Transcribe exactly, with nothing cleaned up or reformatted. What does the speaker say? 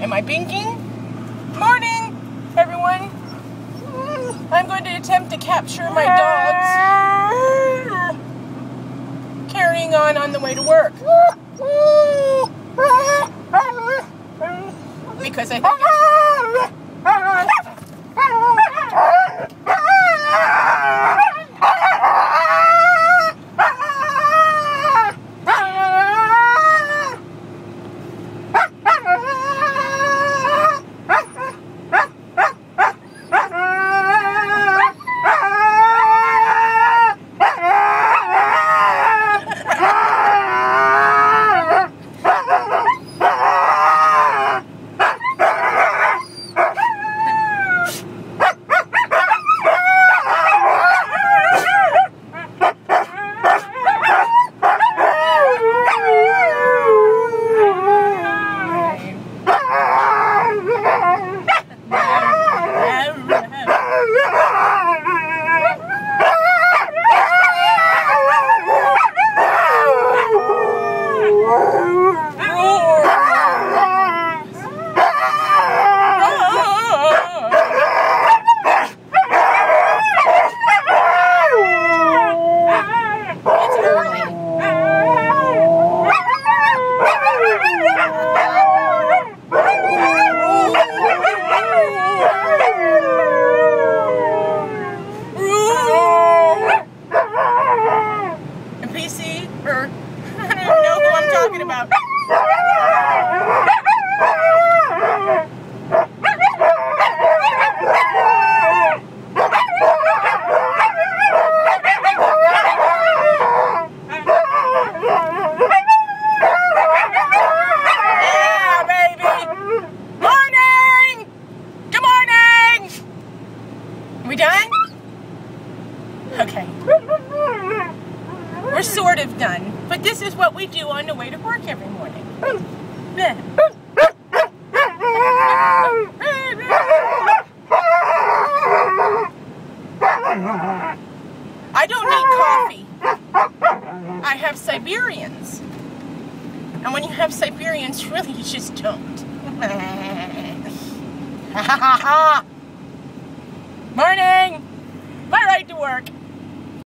Am I binking? Morning, everyone. I'm going to attempt to capture my dogs carrying on on the way to work. Because I think P C, or I don't even know who I'm talking about. Yeah, baby! Morning! Good morning! Are we done? Okay. We're sort of done, but this is what we do on the way to work every morning. I don't need coffee. I have Siberians. And when you have Siberians, really you just don't. Morning! My ride to work.